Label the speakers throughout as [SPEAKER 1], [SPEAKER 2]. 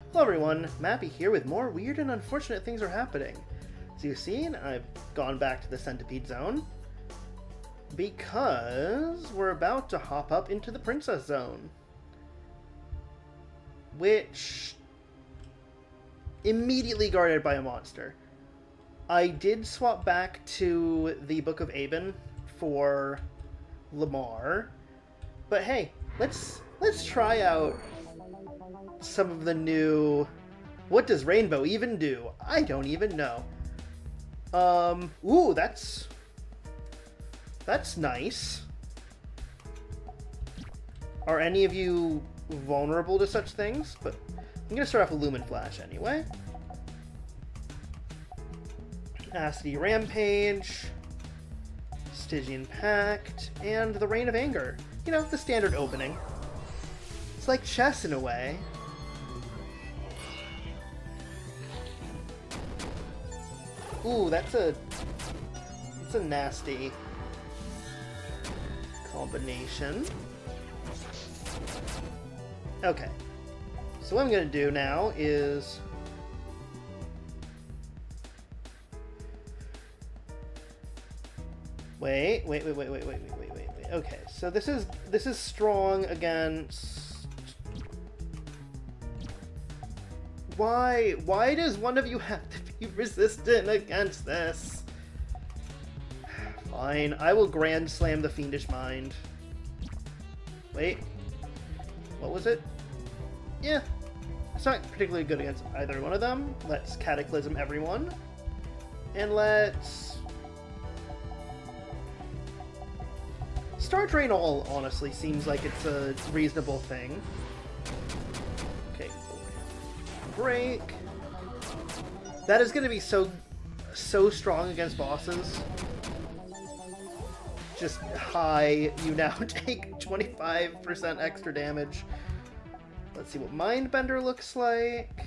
[SPEAKER 1] Hello everyone, Mappy here with more weird and unfortunate things are happening. As you've seen, I've gone back to the Centipede Zone because we're about to hop up into the Princess Zone, which immediately guarded by a monster. I did swap back to the Book of Aben for Lamar, but hey, let's try out some of the new... What does Rainbow even do? I don't even know. Ooh, that's nice. Are any of you vulnerable to such things? But I'm gonna start off with Lumen Flash anyway. Acity Rampage, Stygian Pact, and the Reign of Anger. You know, the standard opening. It's like chess in a way. Ooh, that's a nasty combination. Okay. So what I'm gonna do now is wait. Okay, so this is strong against... Why does one of you have to be resistant against this? Fine, I will Grand Slam the Fiendish Mind. Wait, what was it? Yeah, it's not particularly good against either one of them. Let's Cataclysm everyone. And let's... Star Drain all, honestly, seems like it's a reasonable thing. Okay, break. That is going to be so strong against bosses. Just hi, you now take 25% extra damage. Let's see what Mindbender looks like.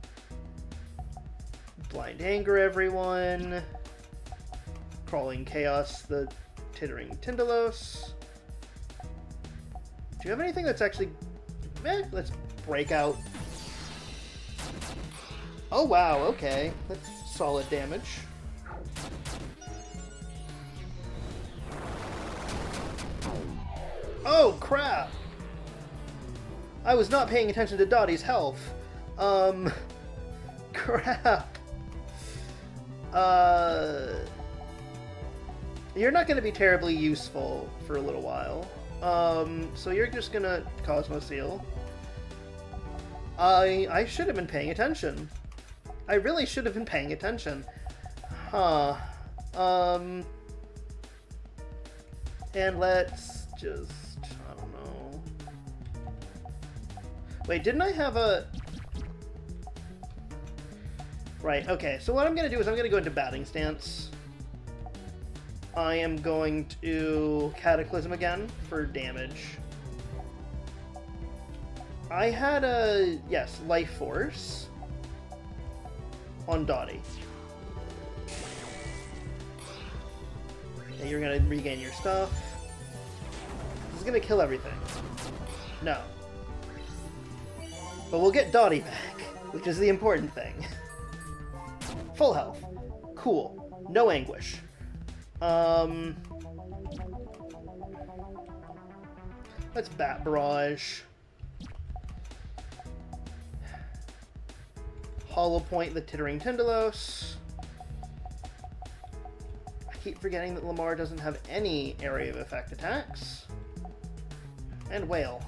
[SPEAKER 1] Blind Anger everyone. Crawling Chaos, the Tittering Tindalos. Do you have anything that's actually... let's break out. Oh wow, okay. That's solid damage. Oh crap! I was not paying attention to Dottie's health. Crap. You're not going to be terribly useful for a little while. So you're just gonna Cosmos Seal. I should have been paying attention. I really should have been paying attention. Huh. And let's just... I don't know. Wait, didn't I have a... Right, okay. So what I'm going to do is I'm going to go into batting stance. I am going to Cataclysm again for damage. I had a... Yes, Life Force on Dottie. And you're going to regain your stuff. This is going to kill everything. No. But we'll get Dottie back, which is the important thing. Full health. Cool. No anguish. Let's Bat Barrage. Hollow Point the Tittering Tindalos. I keep forgetting that Lamar doesn't have any area of effect attacks. And Whale.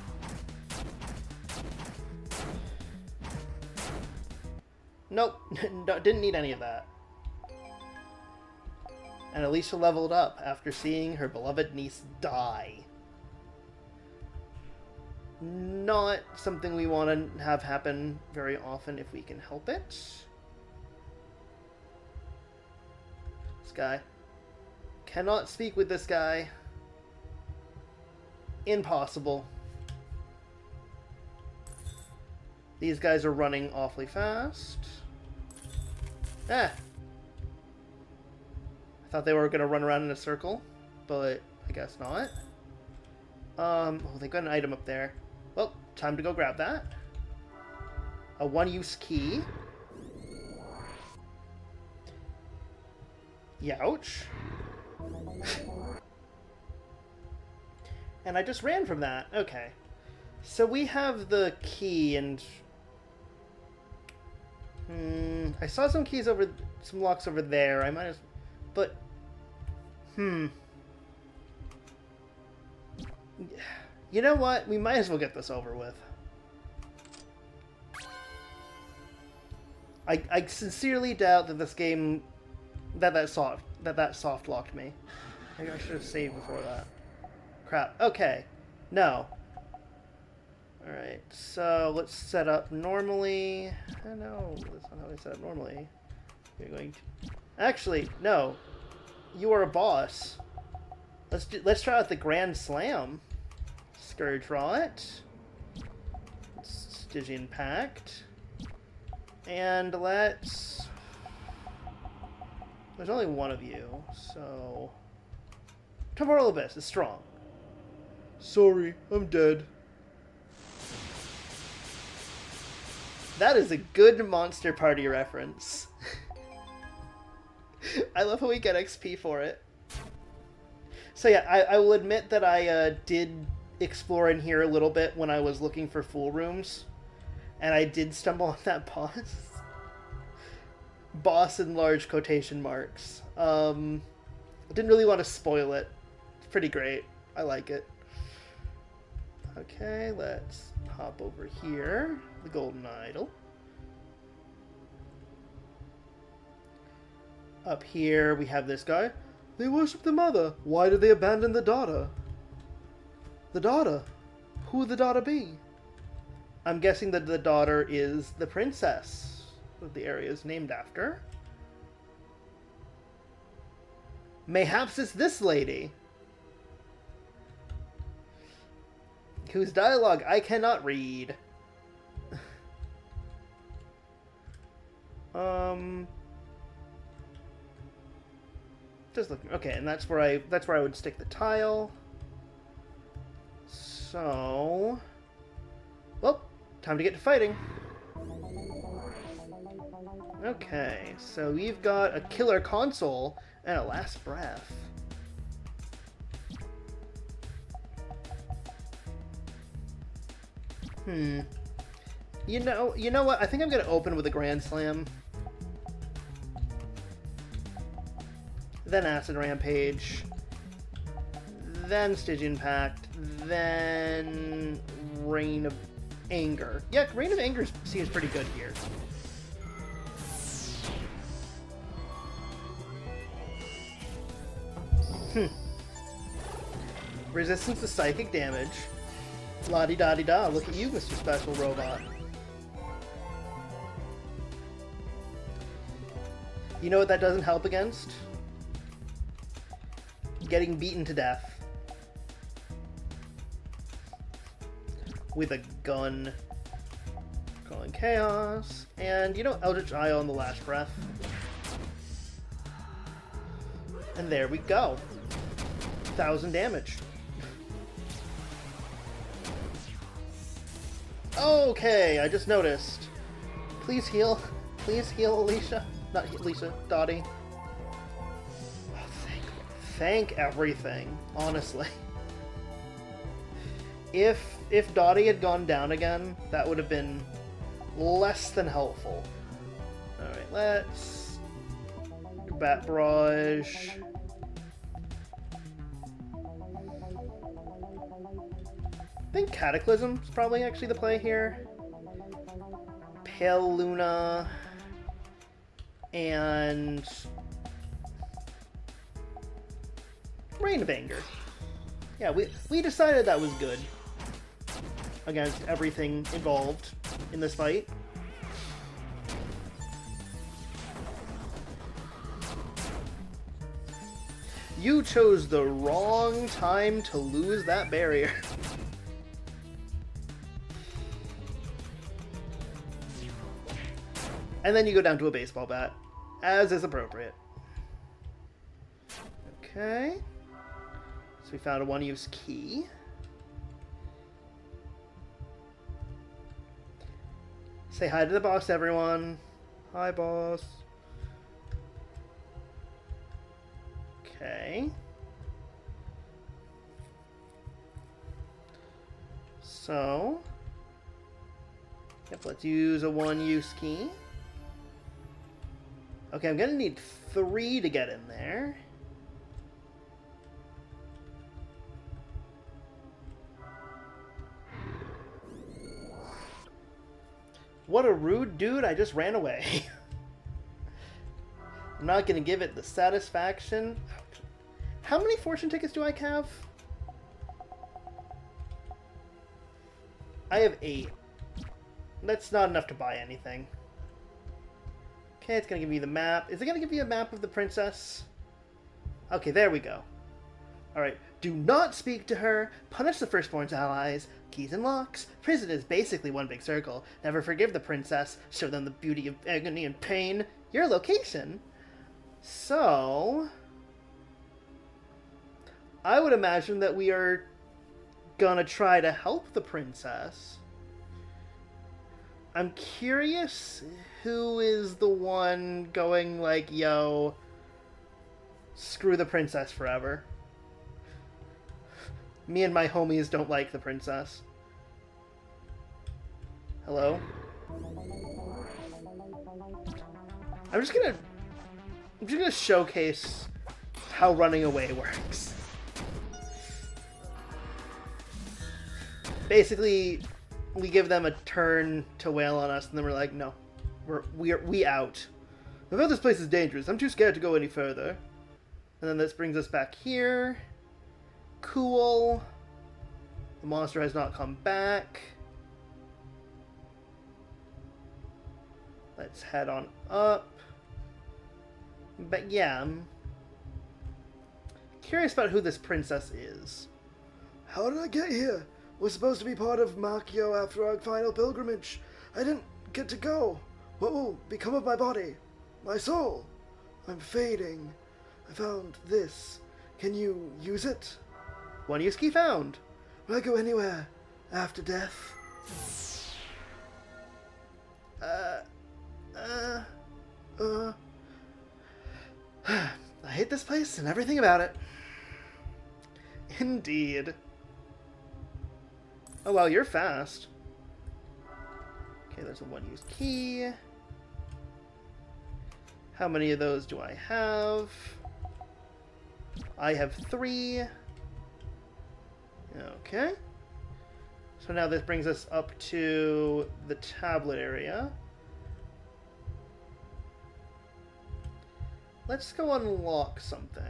[SPEAKER 1] Nope, didn't need any of that. And Alicia leveled up after seeing her beloved niece die. Not something we want to have happen very often if we can help it. This guy. Cannot speak with this guy. Impossible. These guys are running awfully fast. Ah! I thought they were going to run around in a circle, but I guess not. Oh, they got an item up there. Well, time to go grab that. a one-use key. Youch. And I just ran from that. Okay. So we have the key, and... I saw some keys over... some locks over there. I might as... But... You know what? We might as well get this over with. I sincerely doubt that this game... that soft locked me. Maybe I should have saved before that. Crap. Okay. No. Alright, so let's set up normally. No, that's not how we set up normally. You're going to... Actually, no. You are a boss. Let's try out the Grand Slam. Scourge Rot. Stygian Pact. And let's... There's only one of you, so... Temporal Abyss is strong. Sorry, I'm dead. That is a good Monster Party reference. I love how we get XP for it. So yeah, I will admit that I did explore in here a little bit when I was looking for Fool Rooms. And I did stumble on that boss. Boss in large quotation marks. I didn't really want to spoil it. It's pretty great. I like it. Okay, let's hop over here. The Golden Idol. Up here we have this guy. They worship the mother. Why did they abandon the daughter? The daughter? Who would the daughter be? I'm guessing that the daughter is the princess that the area is named after. Mayhaps it's this lady, whose dialogue I cannot read. Just looking. Okay, and that's where I would stick the tile. So, well, time to get to fighting. Okay, so we've got a killer console and a last breath. You know what? I think I'm gonna open with a Grand Slam. Then Acid Rampage. Then Stygian Pact. Then Reign of Anger. Yeah, Reign of Anger seems pretty good here. Resistance to psychic damage. La-di-da-di-da. Look at you, Mr. Special Robot. You know what that doesn't help against? Getting beaten to death. With a gun. Calling Chaos. And, you know, Eldritch Eye on the last breath. And there we go. 1,000 damage. Okay, I just noticed. Please heal. Please heal, Alicia. Not Alicia, Dottie. Oh, thank everything, honestly. If Dottie had gone down again, that would have been less than helpful. Alright, let's... Bat Barrage. I think Cataclysm is probably actually the play here. Pale Luna and Reign of Anger. Yeah, we decided that was good against everything involved in this fight. You chose the wrong time to lose that barrier. And then you go down to a baseball bat, as is appropriate. Okay. So we found a one-use key. Say hi to the boss, everyone. Hi, boss. Okay. So, yep, let's use a one-use key. Okay, I'm gonna need 3 to get in there. What a rude dude, I just ran away. I'm not gonna give it the satisfaction. How many fortune tickets do I have? I have 8. That's not enough to buy anything. Okay, it's gonna give me the map. Is it gonna give me a map of the princess? Okay, there we go. Alright, do not speak to her. Punish the firstborn's allies. Keys and locks. Prison is basically one big circle. Never forgive the princess. Show them the beauty of agony and pain. Your location. So, I would imagine that we are gonna try to help the princess. I'm curious who is the one going like, yo, screw the princess forever. Me and my homies don't like the princess. Hello? I'm just gonna showcase how running away works. Basically, we give them a turn to wail on us, and then we're like, no, we out. I felt this place is dangerous. I'm too scared to go any further. And then this brings us back here. Cool. The monster has not come back. Let's head on up. But yeah, I'm curious about who this princess is.
[SPEAKER 2] How did I get here? Was supposed to be part of Makio after our final pilgrimage. I didn't get to go. What will become of my body? My soul? I'm fading. I found this. Can you use it?
[SPEAKER 1] One use key found.
[SPEAKER 2] Will I go anywhere after death?
[SPEAKER 1] I hate this place and everything about it. Indeed. Oh, wow, you're fast. Okay, there's a one-use key. How many of those do I have? I have 3. Okay. So now this brings us up to the tablet area. Let's go unlock something.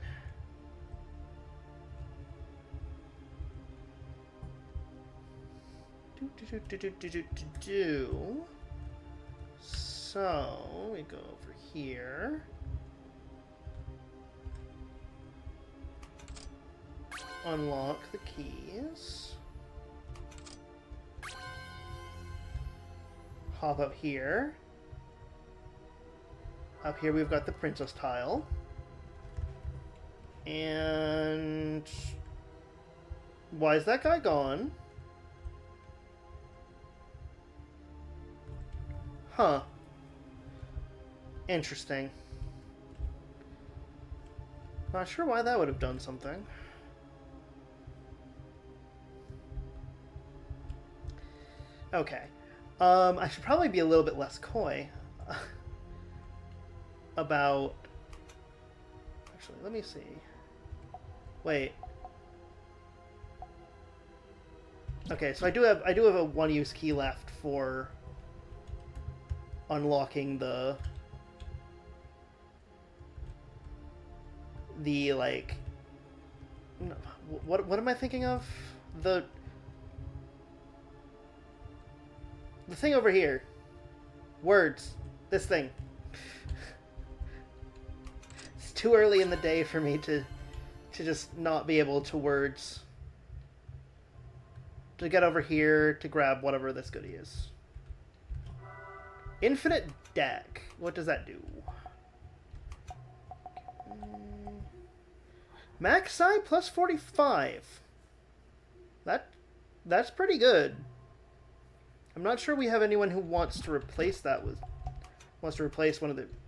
[SPEAKER 1] So we go over here. Unlock the keys. Hop up here. Up here we've got the princess tile. And why is that guy gone? Huh. Interesting. Not sure why that would have done something. Okay. I should probably be a little bit less coy about... Actually, let me see. Wait. Okay, so I do have a one-use key left for unlocking the like, what am I thinking of? The thing over here. Words. This thing. It's too early in the day for me to just not be able to words. To get over here to grab whatever this goodie is. Infinite deck. What does that do? Max psi plus 45. That's pretty good. I'm not sure we have anyone who wants to replace that with... Wants to replace one of the...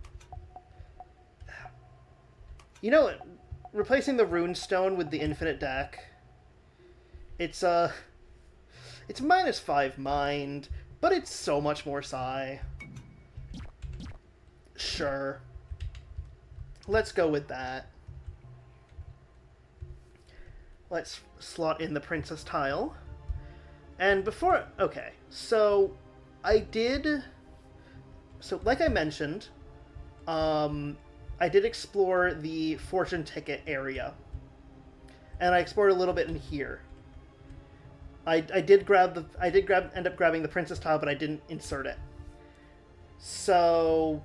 [SPEAKER 1] You know what? Replacing the rune stone with the infinite deck. It's -5 mind, but it's so much more psi. Sure. Let's go with that. Let's slot in the princess tile. And before... Okay, so I did... So, like I mentioned, I did explore the fortune ticket area. And I explored a little bit in here. I did end up grabbing the princess tile, but I didn't insert it. So...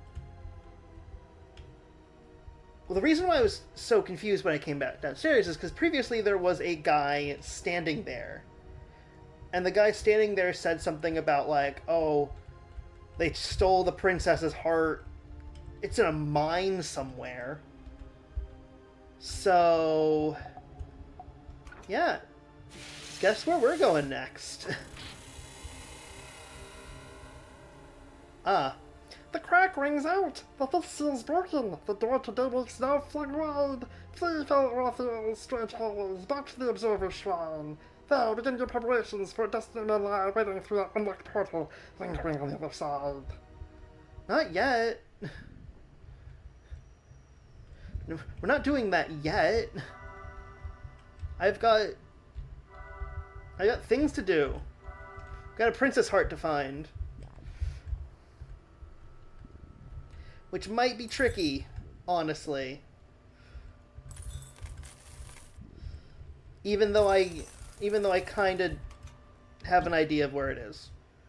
[SPEAKER 1] Well, the reason why I was so confused when I came back downstairs is because previously there was a guy standing there. And the guy standing there said something about, like, oh, they stole the princess's heart. It's in a mine somewhere. So... yeah. Guess where we're going next? Ah. The crack rings out! The fifth seal's broken! The door to Daybreak's now flung wide! Flee, fellow Uratheul, strange halls, back to the Observer's Shrine! There, begin your preparations for a destiny may lie waiting through that unlocked portal, lingering on the other side. Not yet. No, we're not doing that yet. I got things to do. Got a princess heart to find. Which might be tricky, honestly. Even though I kind of have an idea of where it is.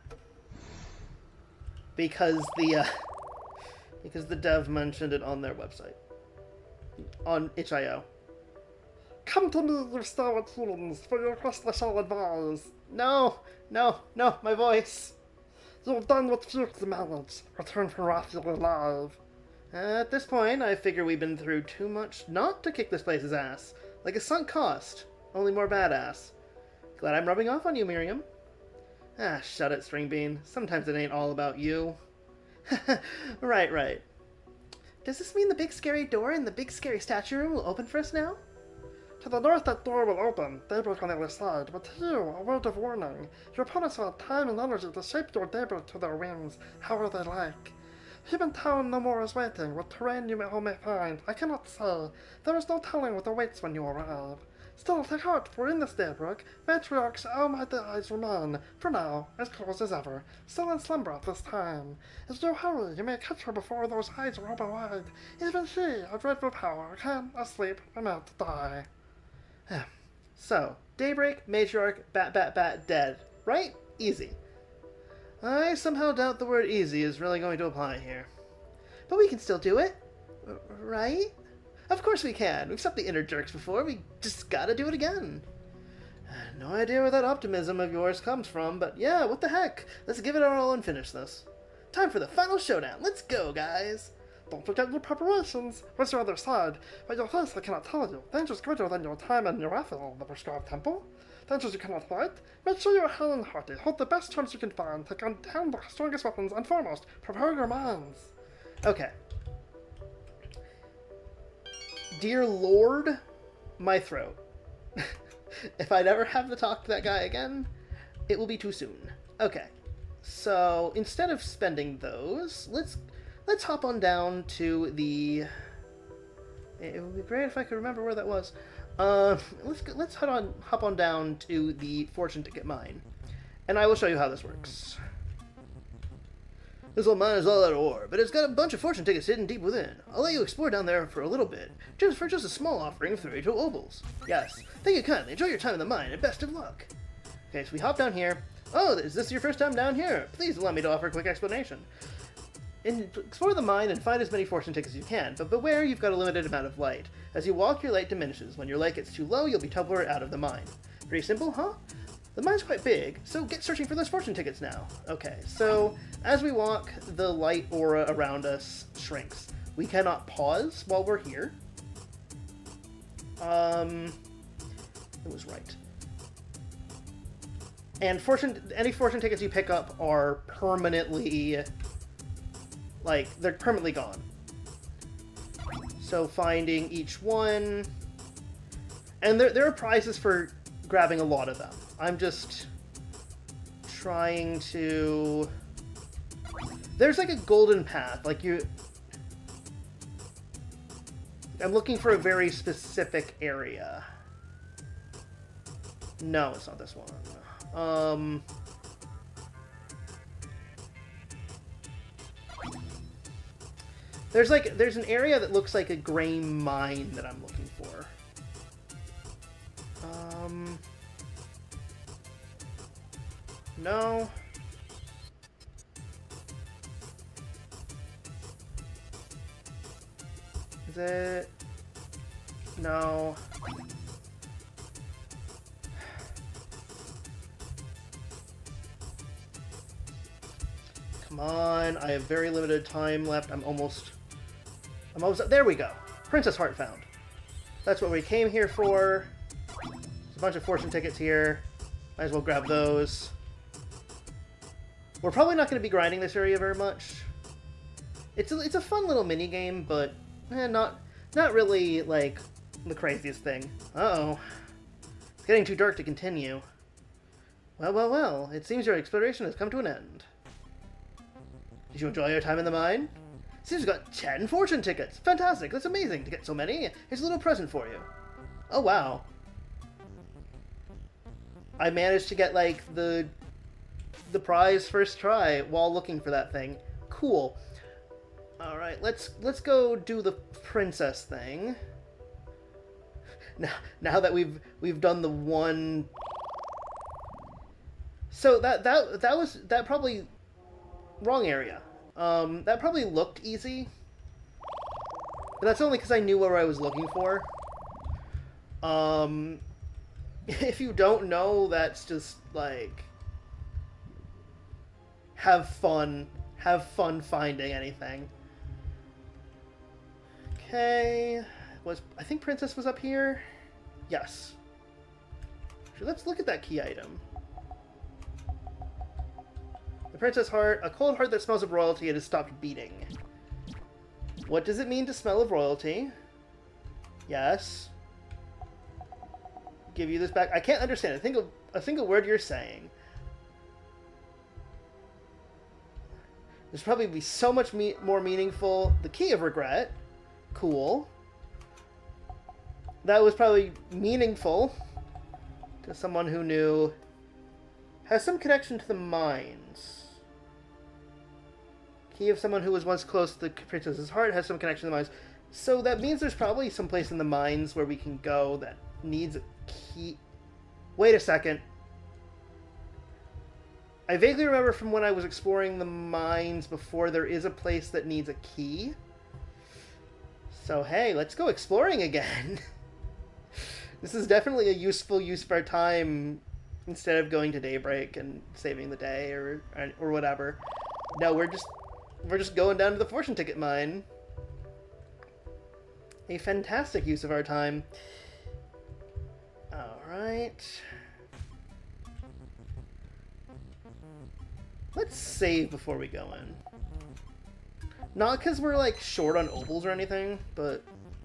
[SPEAKER 1] Because the dev mentioned it on their website. On itch.io. Come to me, you stalwart humans, for your quest I shall advise. No, my voice. You've done what few can manage. Return from Uratheul alive. At this point, I figure we've been through too much not to kick this place's ass. Like a sunk cost, only more badass. Glad I'm rubbing off on you, Miriam. Ah, shut it, Stringbean. Sometimes it ain't all about you. Right. Does this mean the big scary door in the big scary statue room will open for us now? To the north that door will open, Daybreak on the other side, but here, a word of warning. Your opponents will have time and energy to shape your Daybreak to their whims, however they like. Human town no more is waiting, what terrain you all may find, I cannot say. There is no telling what awaits when you arrive. Still, take heart, for in this Daybreak, matriarch's almighty eyes remain, for now, as close as ever, still in slumber at this time. If you hurry, you may catch her before those eyes are open wide. Even she, a dreadful power, can, asleep, about to die. So, Daybreak, Matriarch, bat, dead. Right? Easy. I somehow doubt the word easy is really going to apply here. But we can still do it. Right? Of course we can. We've stopped the inner jerks before. We just gotta do it again. No idea where that optimism of yours comes from, but yeah, what the heck? Let's give it our all and finish this. Time for the final showdown. Let's go, guys. Don't forget your preparations. What's your other side? By your face I cannot tell you. Dangers greater than your time in Uratheul, the prescribed temple. Dangers you cannot fight. Make sure you're hale and hearty. Hold the best terms you can find. Take on down the strongest weapons, and foremost, prepare your minds. Okay. Dear Lord, my throat. If I'd ever have to talk to that guy again, it will be too soon. Okay. So, instead of spending those, let's hop on down to the... It would be great if I could remember where that was. Let's hop on down to the fortune ticket mine, and I will show you how this works. This old mine is all out of ore, but it's got a bunch of fortune tickets hidden deep within. I'll let you explore down there for a little bit, just a small offering of 32 obols. Yes, thank you kindly. Enjoy your time in the mine, and best of luck. Okay, so we hop down here. Oh, is this your first time down here? Please allow me to offer a quick explanation. Explore the mine and find as many fortune tickets as you can, but beware, you've got a limited amount of light. As you walk, your light diminishes. When your light gets too low, you'll be teleported out of the mine. Pretty simple, huh? The mine's quite big, so get searching for those fortune tickets now. Okay, so as we walk, the light aura around us shrinks. We cannot pause while we're here. It was right. And any fortune tickets you pick up are permanently, like, they're permanently gone. So finding each one, and there are prizes for grabbing a lot of them. I'm just trying to... There's like a golden path, like I'm looking for a very specific area. No, it's not this one. There's an area that looks like a gray mine that I'm looking for. No. Is it? No. Come on, I have very limited time left. I'm almost there we go. Princess Heart found. That's what we came here for. There's a bunch of fortune tickets here. Might as well grab those. We're probably not going to be grinding this area very much. It's a fun little mini game, but not really like the craziest thing. Uh-oh. It's getting too dark to continue. Well, well, well. It seems your exploration has come to an end. Did you enjoy your time in the mine? Seems you got 10 fortune tickets. Fantastic. That's amazing to get so many. Here's a little present for you. Oh, wow. I managed to get, like, the prize first try while looking for that thing. Cool. All right, let's go do the princess thing. Now that we've done the one. So that probably wrong area. That probably looked easy, but that's only because I knew where I was looking for. If you don't know, that's just like have fun finding anything. Okay, I think Princess was up here? Yes. So let's look at that key item. The Princess Heart, a cold heart that smells of royalty and has stopped beating. What does it mean to smell of royalty? Yes. Give you this back. I can't understand a single word you're saying. There's probably be so much more meaningful. The Key of Regret. Cool. That was probably meaningful to someone who knew. Has some connection to the mines. Key of someone who was once close to the princess's heart has some connection to the mines. So that means there's probably some place in the mines where we can go that needs a key. Wait a second. I vaguely remember from when I was exploring the mines before, there is a place that needs a key. So hey, let's go exploring again. This is definitely a useful use of our time instead of going to Daybreak and saving the day or whatever. No, we're just going down to the fortune ticket mine. A fantastic use of our time. Alright. Let's save before we go in. Not because we're, like, short on opals or anything, but...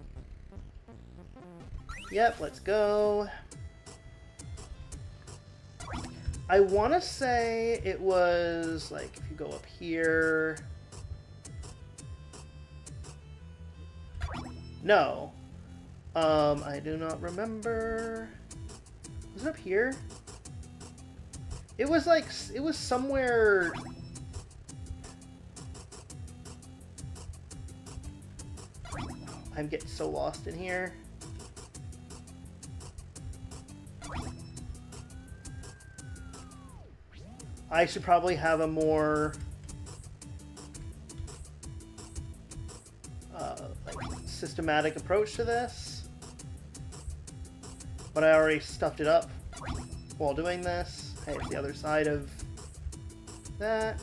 [SPEAKER 1] Yep, let's go. I want to say it was, like, if you go up here... No. I do not remember... Was it up here? It was, like, it was somewhere... I'm getting so lost in here. I should probably have a more like systematic approach to this, but I already stuffed it up while doing this. Hey, it's the other side of that.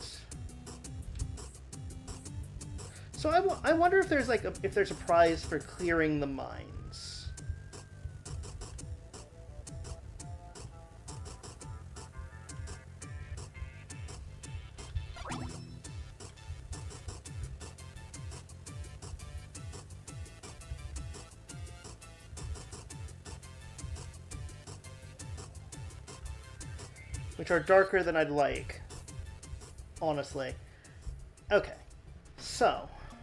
[SPEAKER 1] So I wonder if there's like if there's a prize for clearing the mines. which are darker than I'd like, honestly. Okay, so...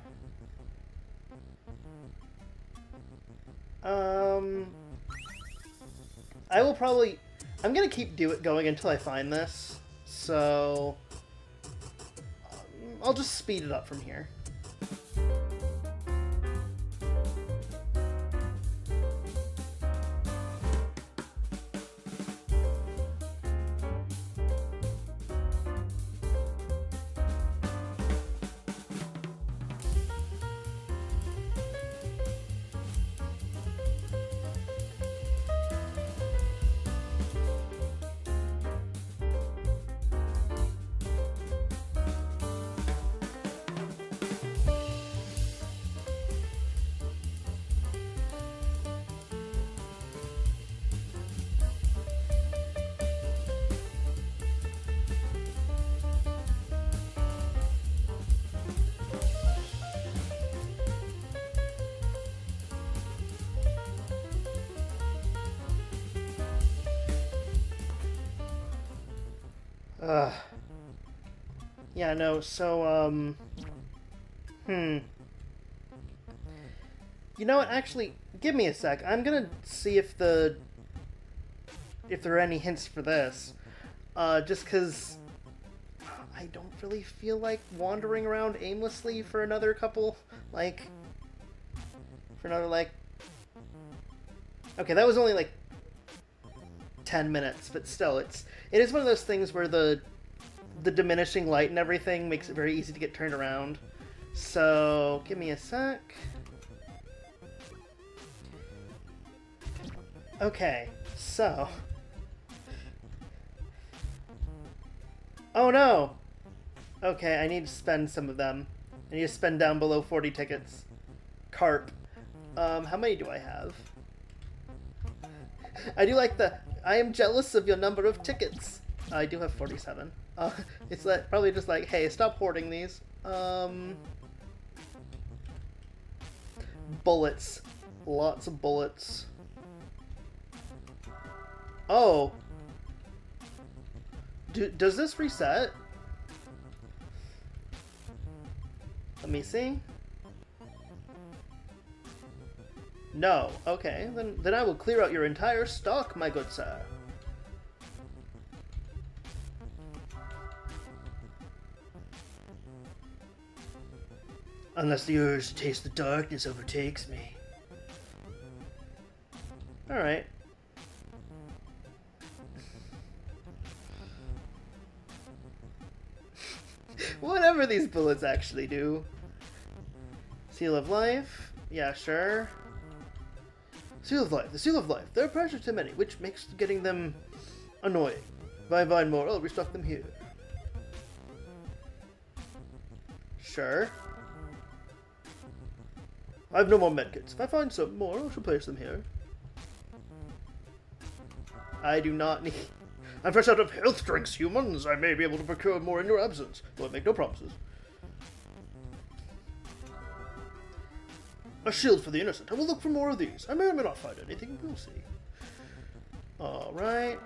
[SPEAKER 1] I will probably... I'm gonna keep going until I find this, so... I'll just speed it up from here. Yeah, no, so, You know what, actually, give me a sec. I'm gonna see if there are any hints for this. Just because I don't really feel like wandering around aimlessly for another couple, okay, that was only, 10 minutes, but still, it is one of those things where the diminishing light and everything makes it very easy to get turned around. So, give me a sec. Okay, so... Oh no! Okay, I need to spend some of them. I need to spend down below 40 tickets. Carp. How many do I have? I do like I am jealous of your number of tickets. I do have 47. It's probably just like, hey, stop hoarding these. Bullets. Lots of bullets. Oh. Does this reset? Let me see. No. Okay, then I will clear out your entire stock, my good sir. Unless the urge to taste the darkness overtakes me. Alright. Whatever these bullets actually do. Seal of Life? Yeah, sure. Seal of Life. The Seal of Life. They're precious to many, which makes getting them annoying. If I find more, I'll restock them here. Sure. I have no more medkits. If I find some more, I shall place them here. I do not need... I'm fresh out of health drinks, humans. I may be able to procure more in your absence, though I make no promises. A shield for the innocent. I will look for more of these. I may or may not find anything. We'll see. Alright.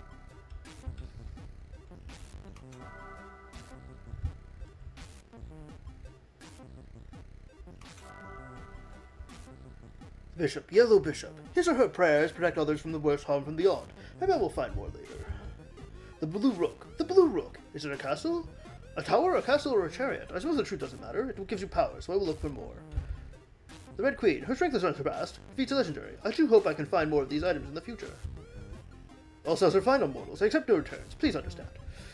[SPEAKER 1] Bishop, Yellow Bishop. His or her prayers protect others from the worst harm from beyond. Maybe I will find more later. The Blue Rook. The Blue Rook. Is it a castle? A tower, a castle, or a chariot? I suppose the truth doesn't matter. It gives you power, so I will look for more. The Red Queen. Her strength is unsurpassed. Feats are legendary. I do hope I can find more of these items in the future. All cells are final, mortals. I accept no returns. Please understand.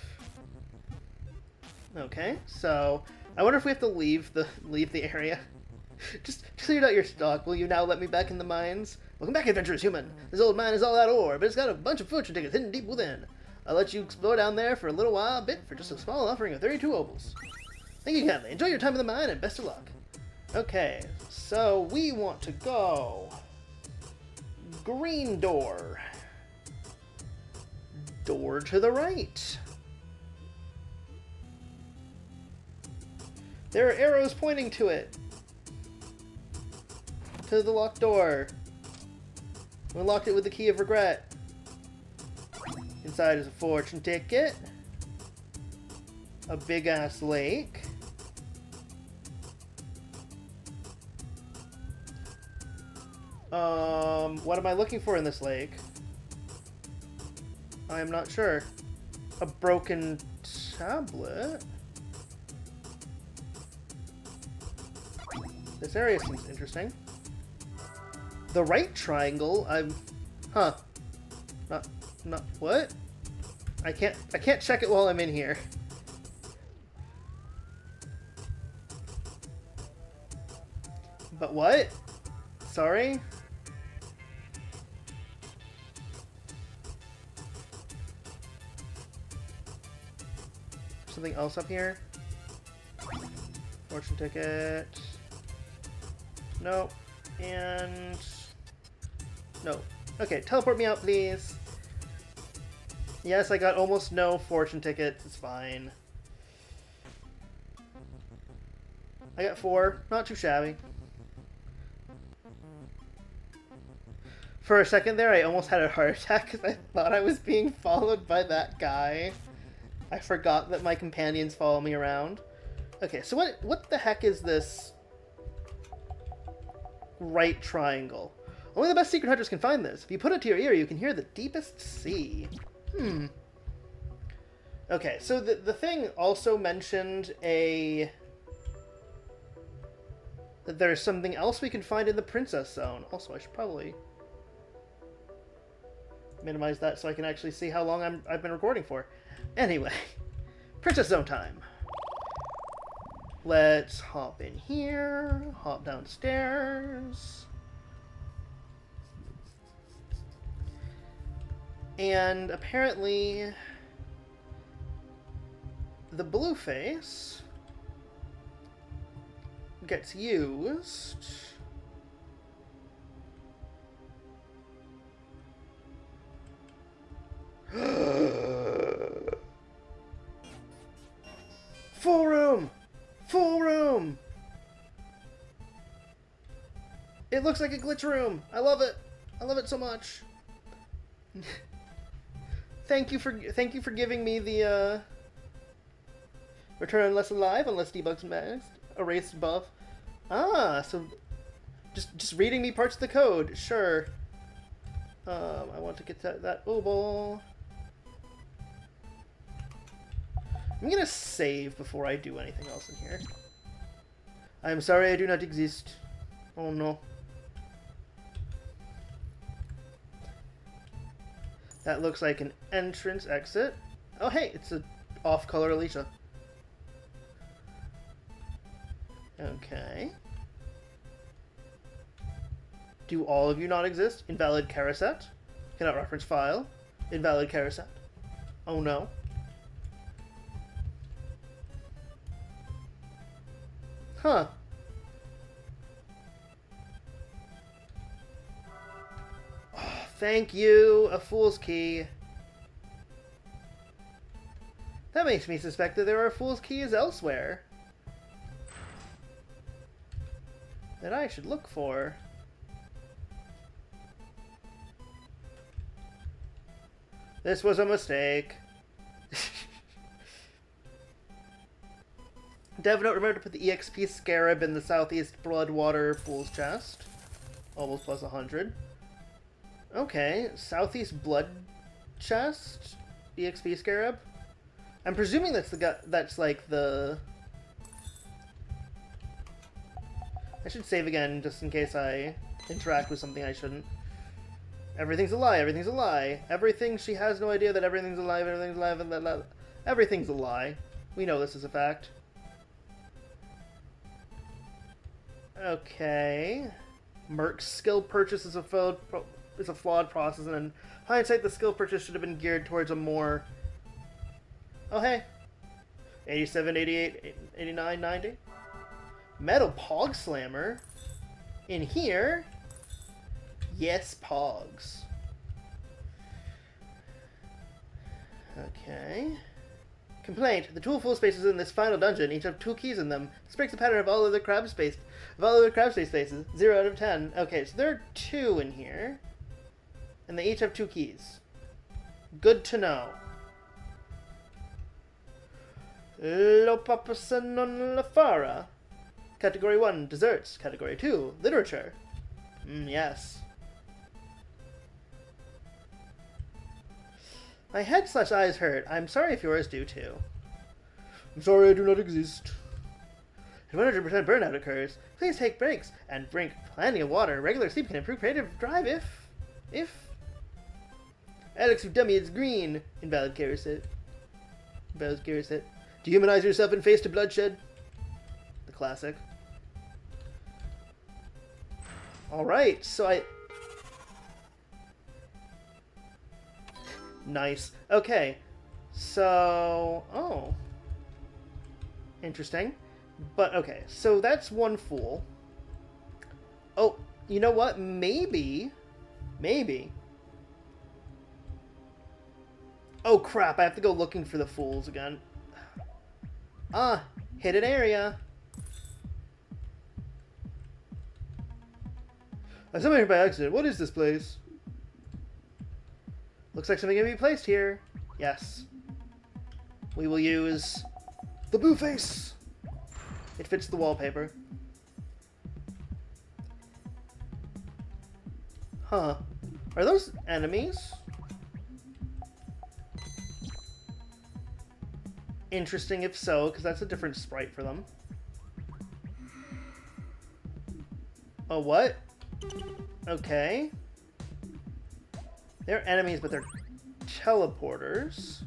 [SPEAKER 1] Okay, so I wonder if we have to leave the area. Just cleared out your stock. Will you now let me back in the mines? Welcome back, adventurous human. This old mine is all that ore, but it's got a bunch of fortune tickets hidden deep within. I'll let you explore down there for a little while, for just a small offering of 32 opals. Thank you kindly. Enjoy your time in the mine, and best of luck. Okay, so we want to go green door. Door to the right. There are arrows pointing to it. To the locked door. We unlocked it with the key of regret. Inside is a fortune ticket. A big-ass lake. What am I looking for in this lake? I am not sure. A broken tablet? This area seems interesting. The right triangle, huh. Not, what? I can't check it while I'm in here. But what? Sorry? Something else up here? Fortune ticket. Nope. And... no. Okay, teleport me out, please. Yes, I got almost no fortune tickets. It's fine. I got 4. Not too shabby. For a second there, I almost had a heart attack because I thought I was being followed by that guy. I forgot that my companions follow me around. Okay, so what the heck is this right triangle? Only the best secret hunters can find this. If you put it to your ear, you can hear the deepest sea. Okay, so the thing also mentioned that there's something else we can find in the Princess Zone. Also, I should probably minimize that so I can actually see how long I've been recording for. Anyway, Princess Zone time. Let's hop in here, hop downstairs. And apparently the blue face gets used full room! Full room! It looks like a glitch room! I love it! I love it so much! Thank you for giving me the return unless alive, unless debugs maxed, erased buff. Ah, so just reading me parts of the code. Sure. I want to get that obol. I'm gonna save before I do anything else in here. I'm sorry I do not exist. Oh no. That looks like an entrance exit. Oh hey, it's a off-color Alicia. Okay. Do all of you not exist? Invalid carousel. Cannot reference file. Invalid carousel. Oh no. Huh. Oh, thank you. A fool's key. That makes me suspect that there are fool's keys elsewhere that I should look for. This was a mistake. Dev note, remember to put the EXP scarab in the southeast Bloodwater Fool's chest. Almost plus 100. Okay, southeast blood chest, EXP scarab. I'm presuming that's the guy. That's like the. I should save again just in case I interact with something I shouldn't. Everything's a lie. Everything's a lie. Everything. She has no idea that everything's alive. Everything's alive, and that everything's a lie. We know this is a fact. Okay. Merc's skill purchase is a flawed process, and in hindsight, the skill purchase should have been geared towards a more. Oh hey. 87, 88, 89, 90. Metal Pog Slammer. In here. Yes, Pogs. Okay. Complaint. The tool full spaces in this final dungeon each have 2 keys in them. This breaks the pattern of all other crab space spaces. 0 out of 10. Okay, so there are 2 in here. And they each have 2 keys. Good to know. Lo Papasan non la Fara. Category 1, desserts. Category 2, literature. Yes. My head/eyes hurt. I'm sorry if yours do too. I'm sorry I do not exist. If 100% burnout occurs, please take breaks and drink plenty of water. Regular sleep can improve creative drive if... Alex, you dummy, it's green. Invalid Karasit. Invalid Karasit. Dehumanize yourself and face to bloodshed. The classic. Alright, so Nice. Okay. So... Oh. Interesting. But, okay. So that's one fool. Oh, you know what? Maybe... Oh, crap. I have to go looking for the fools again. Ah, hidden area. I stumbled here by accident. What is this place? Looks like something can be placed here. Yes. We will use
[SPEAKER 2] The Boo Face!
[SPEAKER 1] It fits the wallpaper. Huh. Are those enemies? Interesting if so, because that's a different sprite for them. Oh, what? Okay. They're enemies, but they're teleporters.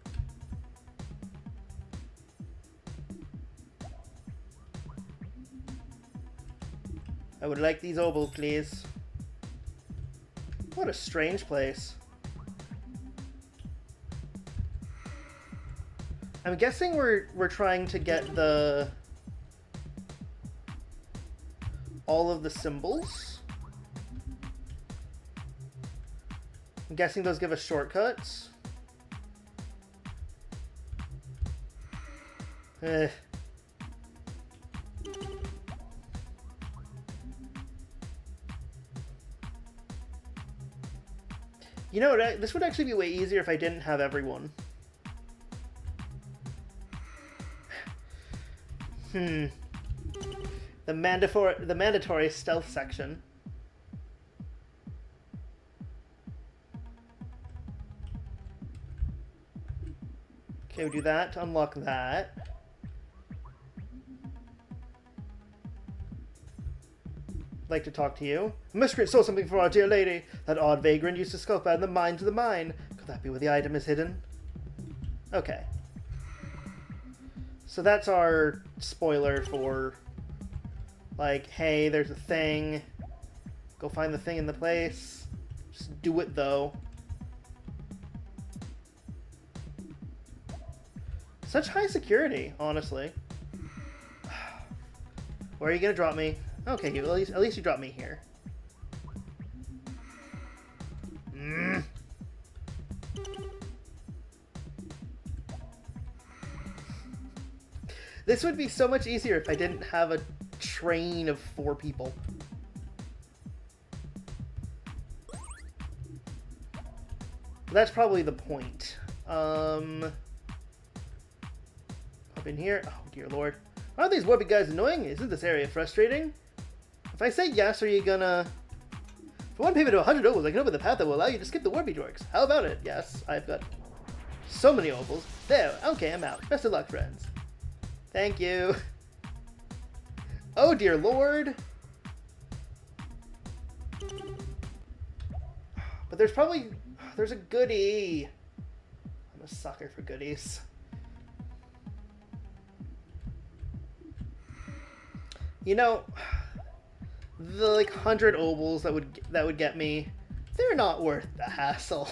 [SPEAKER 1] I would like these obols, please. What a strange place. I'm guessing we're trying to get all of the symbols. I'm guessing those give us shortcuts. Eh. You know, this would actually be way easier if I didn't have everyone. The mandatory stealth section. Okay, we do that to unlock that. I'd like to talk to you. A miscreant stole something for our dear lady. That odd vagrant used to skulk out in the mines of the mine. Could that be where the item is hidden? Okay. So that's our spoiler for, like, hey, there's a thing. Go find the thing in the place. Just do it, though. Such high security, honestly. Where are you gonna drop me? Okay, at least you dropped me here. This would be so much easier if I didn't have a train of 4 people. That's probably the point. Up in here. Oh, dear lord. Aren't these warpy guys annoying? Isn't this area frustrating? If I say yes, are you gonna... For one payment of 100 ovals, I can open the path that will allow you to skip the warpy dorks. How about it? Yes, I've got so many ovals. There, okay, I'm out. Best of luck, friends. Thank you. Oh, dear lord. But there's a goodie. I'm a sucker for goodies. You know, the like 100 ovals that would get me, they're not worth the hassle.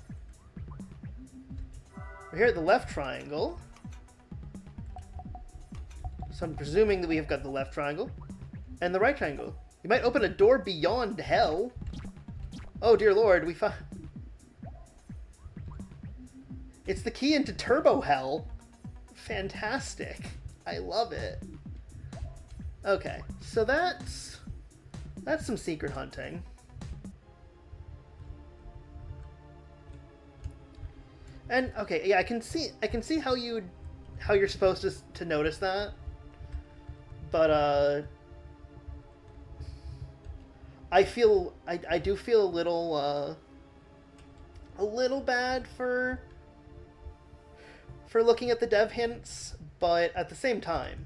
[SPEAKER 1] We're here at the left triangle. So I'm presuming that we have got the left triangle and the right triangle. You might open a door beyond hell. Oh dear lord, we found... It's the key into turbo hell. Fantastic. I love it. Okay, so that's some secret hunting. And okay, yeah, I can see how you're supposed to notice that, but I do feel a little bad for looking at the dev hints, but at the same time,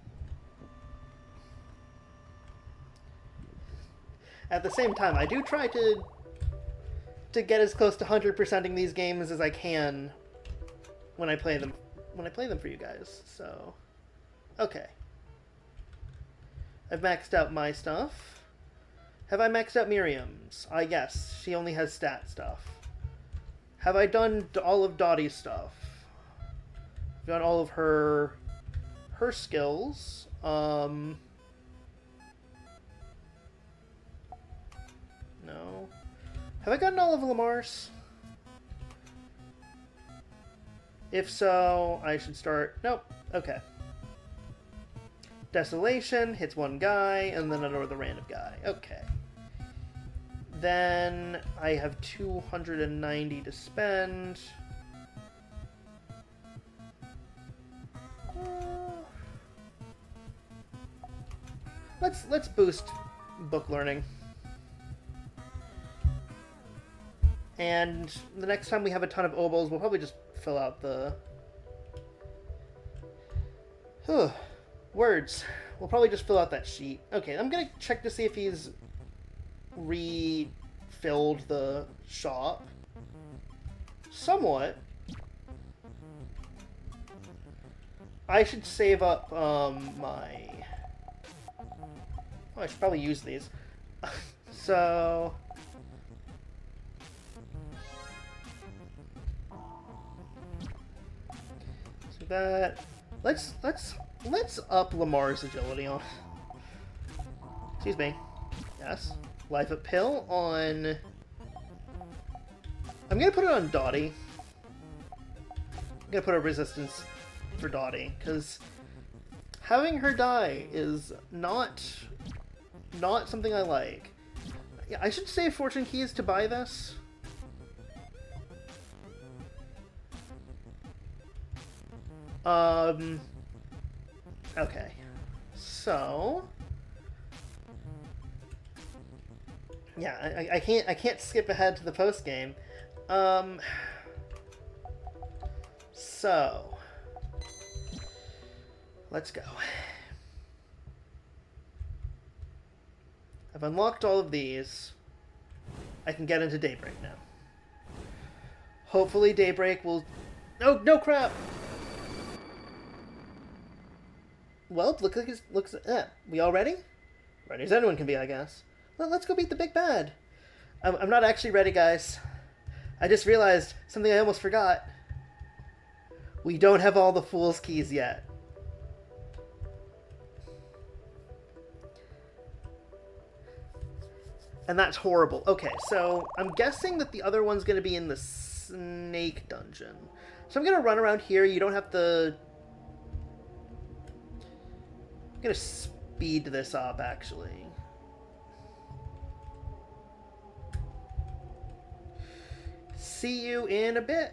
[SPEAKER 1] I do try to get as close to 100%ing these games as I can when I play them for you guys. So, okay. I've maxed out my stuff. Have I maxed out Miriam's? Yes, she only has stat stuff. Have I done all of Dottie's stuff? I've done all of her skills. No. Have I gotten all of Lamar's? If so, I should start... Nope. Okay. Desolation hits one guy, and then another random guy. Okay. Then I have 290 to spend. Let's boost book learning. And the next time we have a ton of obols, we'll probably just fill out the... words. We'll probably just fill out that sheet. Okay, I'm gonna check to see if he's refilled the shop. Somewhat. I should save up my... Oh, I should probably use these. So... that let's up Lamar's agility on. Excuse me. Yes. Life at pill on. I'm gonna put it on Dottie. I'm gonna put a resistance for Dottie because having her die is not something I like. Yeah, I should save fortune keys to buy this. Okay. So... yeah, I can't skip ahead to the post game. So... let's go. I've unlocked all of these. I can get into Daybreak now. Hopefully Daybreak will... No crap! Well, looks. We all ready? Ready as anyone can be, I guess. Well, let's go beat the big bad. I'm not actually ready, guys. I just realized something I almost forgot. We don't have all the fool's keys yet. And that's horrible. Okay, so I'm guessing that the other one's going to be in the snake dungeon. So I'm going to run around here. You don't have to... I'm gonna speed this up, actually. See you in a bit.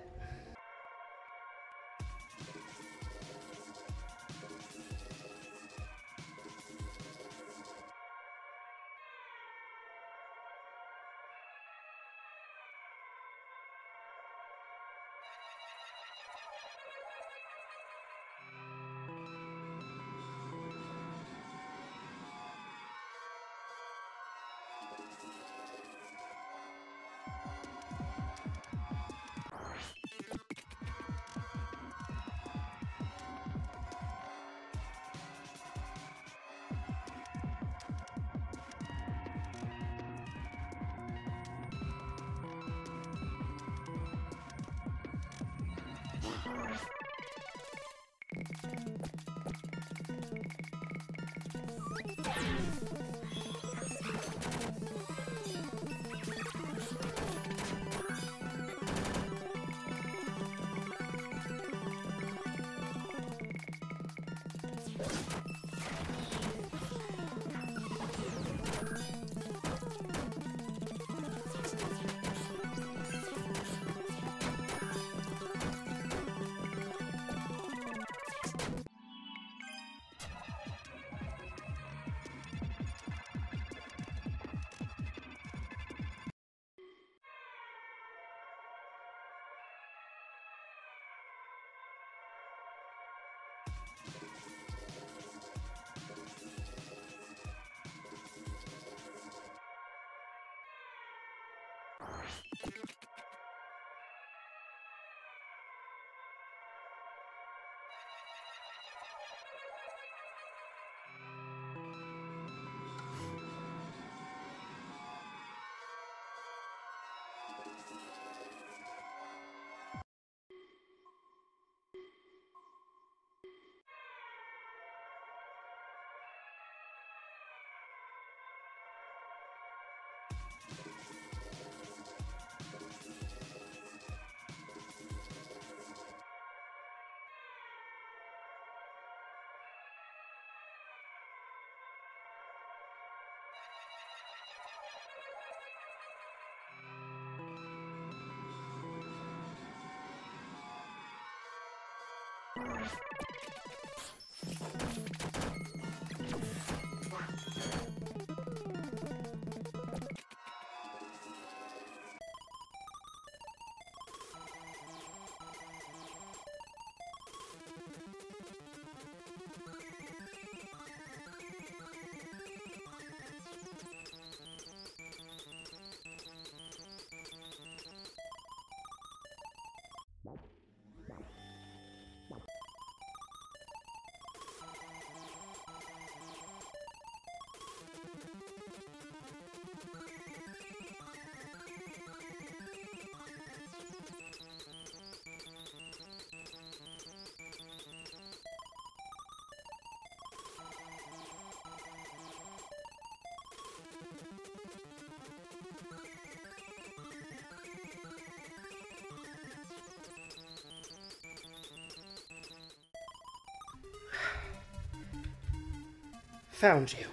[SPEAKER 1] Found you.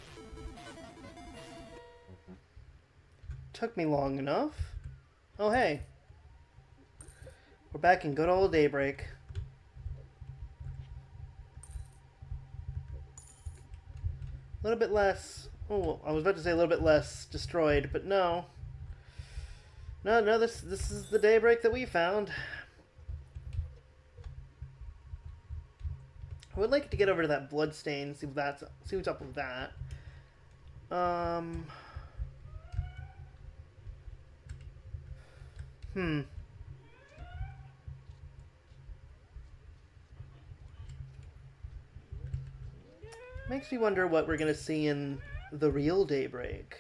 [SPEAKER 1] Took me long enough. Oh, hey. We're back in good old Daybreak. A little bit less... Oh, I was about to say a little bit less destroyed, but no. No, this is the Daybreak that we found. I would like to get over to that bloodstain, see what's up with that. Makes me wonder what we're gonna see in the real Daybreak.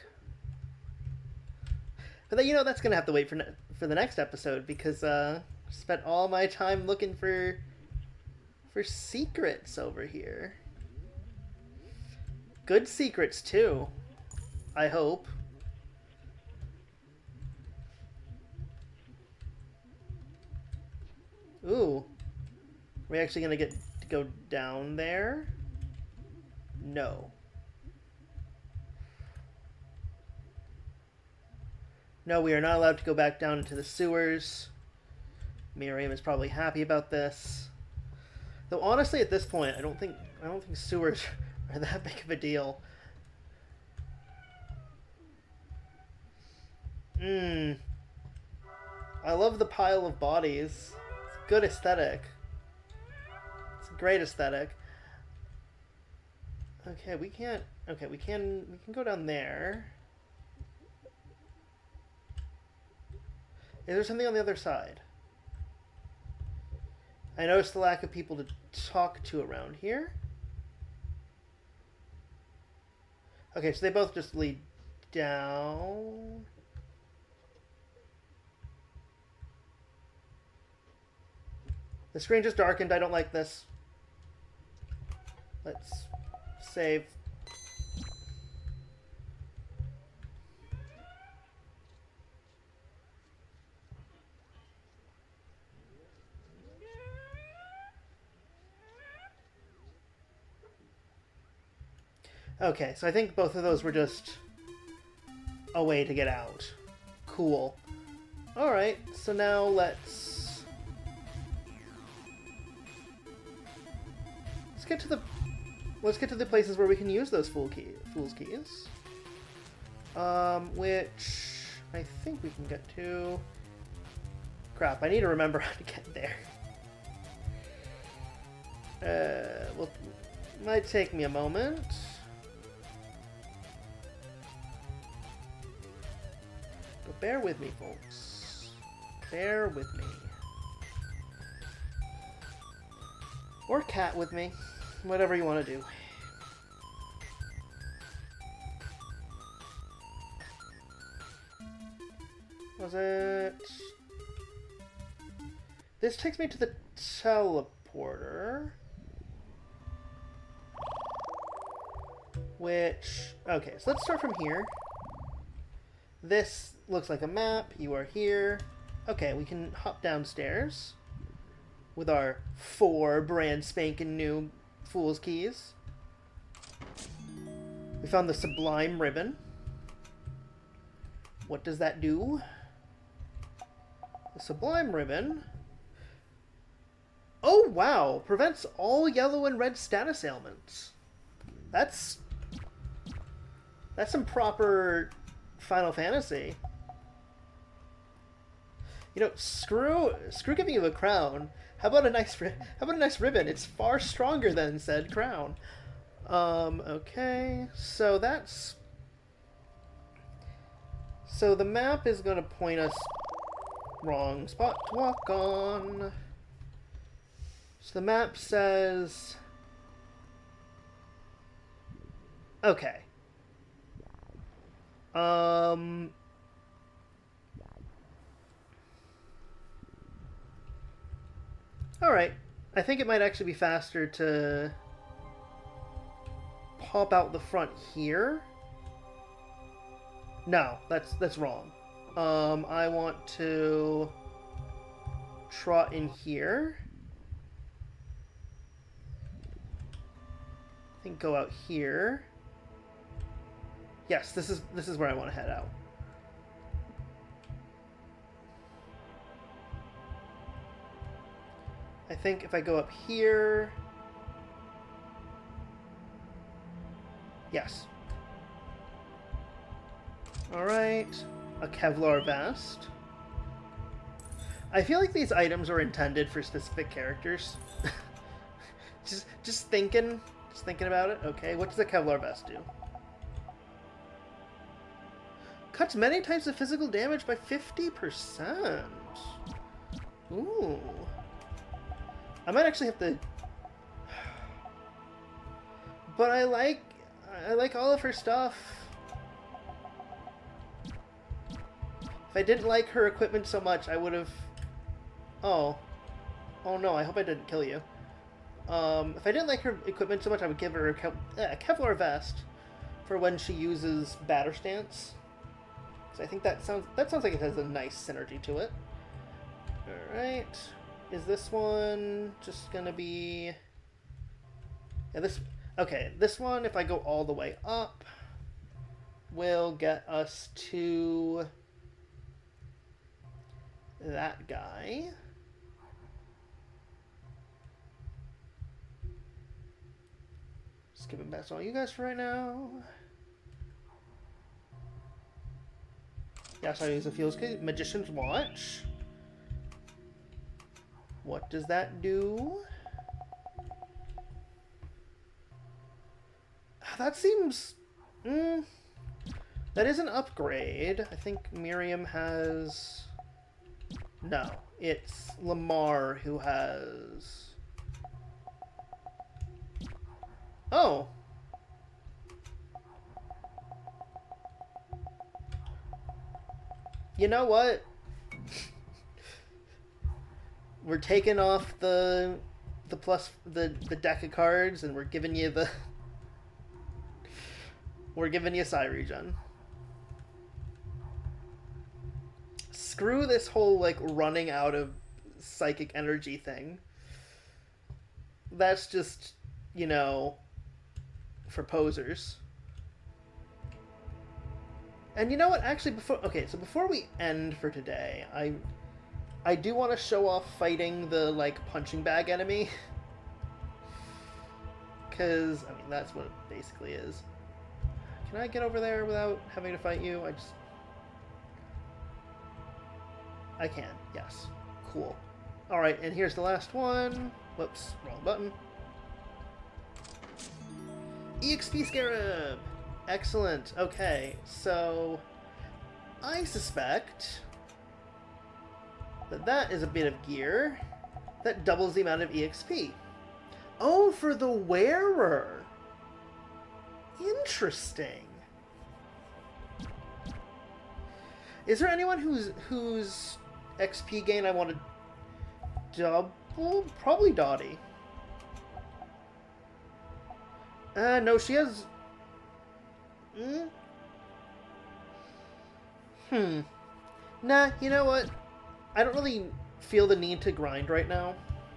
[SPEAKER 1] But then, that's gonna have to wait for the next episode, because spent all my time looking for secrets over here. Good secrets too, I hope. Ooh, are we actually gonna get to go down there? No. No, we are not allowed to go back down into the sewers. Miriam is probably happy about this. Though honestly, at this point, I don't think sewers are that big of a deal. I love the pile of bodies. It's a good aesthetic. It's a great aesthetic. Okay, we can't. Okay, we can go down there. Is there something on the other side? I noticed the lack of people to talk to around here. Okay, so they both just lead down. The screen just darkened. I don't like this. Let's save. Okay, so I think both of those were just a way to get out. Cool. Alright, so now let's get to the places where we can use those fool's keys. Which I think we can get to. Crap, I need to remember how to get there. Well, might take me a moment. But bear with me, folks. Bear with me. Or cat with me. Whatever you want to do. Was it... This takes me to the teleporter. Which... Okay, so let's start from here. This looks like a map. You are here. Okay, we can hop downstairs with our 4 brand spanking new fool's keys. We found the sublime ribbon. What does that do? The sublime ribbon Oh, wow. Prevents all yellow and red status ailments. That's some proper Final Fantasy. You know, screw giving you a crown. How about a nice ribbon? It's far stronger than said crown. Okay. So the map is going to point us wrong spot to walk on. So the map says... Okay. Alright. I think it might actually be faster to pop out the front here. No, that's wrong. I want to trot in here. I think go out here. Yes, this is where I want to head out. I think if I go up here... Yes. Alright. A Kevlar vest. I feel like these items are intended for specific characters. just thinking about it. Okay, what does a Kevlar vest do? Cuts many types of physical damage by 50%. Ooh. I might actually have to... But I like all of her stuff. If I didn't like her equipment so much, I would have... Oh. Oh no, I hope I didn't kill you. If I didn't like her equipment so much, I would give her a Kevlar vest for when she uses batter stance. So I think that sounds like it has a nice synergy to it. Alright. Is this one just gonna be... Yeah, okay, this one, if I go all the way up, will get us to that guy. Skipping past all you guys for right now. Yes, I use a feels good. Magician's Watch. What does that do? That seems... that is an upgrade. I think Miriam has... No, it's Lamar who has... Oh! You know what? We're taking off the deck of cards, and we're giving you the... We're giving you Psi Regen. Screw this whole, like, running out of psychic energy thing. That's just, you know, for posers. And you know what? Actually, before we end for today, I do want to show off fighting the, like, punching bag enemy. Because, I mean, that's what it basically is. Can I get over there without having to fight you? I can, yes. Cool. Alright, and here's the last one. Whoops, wrong button. EXP Scarab! Excellent. Okay, so I suspect that is a bit of gear that doubles the amount of EXP. Oh, for the wearer! Interesting. Is there anyone whose XP gain I want to double? Probably Dottie. No, she has... Nah, you know what? I don't really feel the need to grind right now.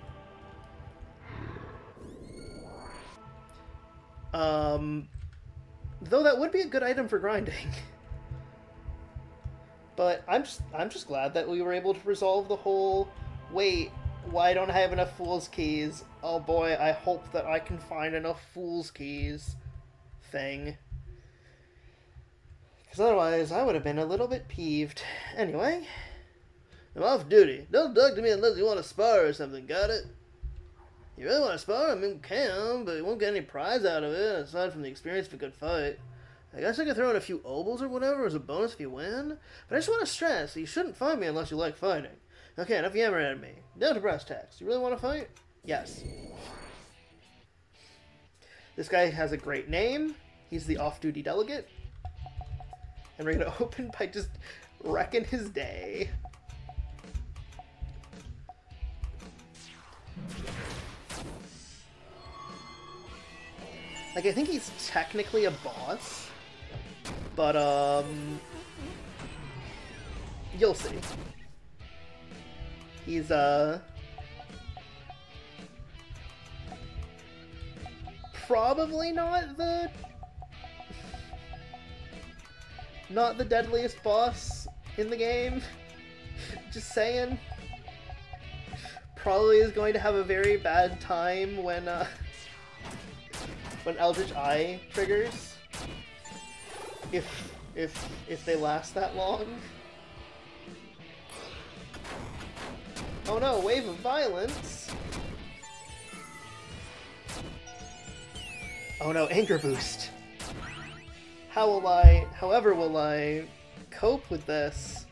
[SPEAKER 1] Though that would be a good item for grinding. But I'm just glad that we were able to resolve the whole wait, Why don't I have enough Fool's Keys? Oh boy, I hope that I can find enough Fool's Keys thing. Because otherwise, I would have been a little bit peeved. Anyway, I'm off duty. Don't talk to me unless you want to spar or something, got it? You really want to spar? I mean, you can, but you won't get any prize out of it, aside from the experience of a good fight. I guess I could throw in a few obols or whatever as a bonus if you win, but I just want to stress that you shouldn't fight me unless you like fighting. Okay, enough yammering at me. Down to brass tacks. You really want to fight? Yes. This guy has a great name. He's the off-duty delegate. And we're going to open by just wrecking his day. Like, I think he's technically a boss. But, you'll see. He's, probably not the deadliest boss in the game. Just saying. Probably is going to have a very bad time when Eldritch Eye triggers. If they last that long. Oh no, wave of violence! Oh no, anger boost! However will I cope with this?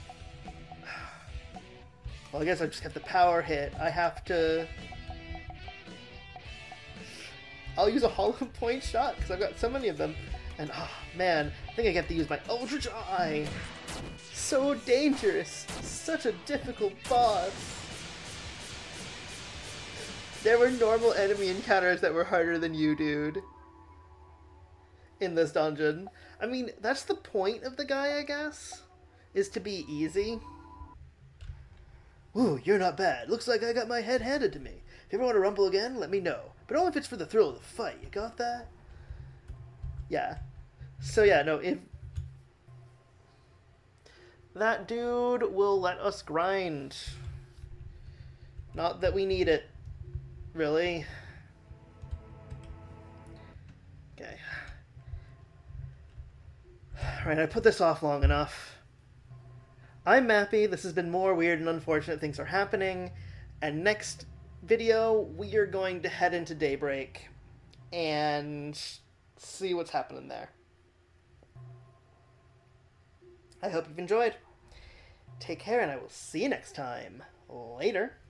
[SPEAKER 1] Well, I guess I just got the power hit. I have to... I'll use a hollow point shot, because I've got so many of them. And, oh man, I think I get to use my Eldritch Eye! So dangerous! Such a difficult boss! There were normal enemy encounters that were harder than you, dude. In this dungeon. I mean, that's the point of the guy, I guess? Is to be easy. Ooh, you're not bad. Looks like I got my head handed to me. If you ever want to rumble again, let me know. But only if it's for the thrill of the fight. You got that? Yeah. So yeah, no, if... that dude will let us grind. Not that we need it. Really? Okay. Alright, I put this off long enough. I'm Mappy. This has been more weird and unfortunate things are happening. And next video, we are going to head into Daybreak and see what's happening there. I hope you've enjoyed. Take care, and I will see you next time. Later.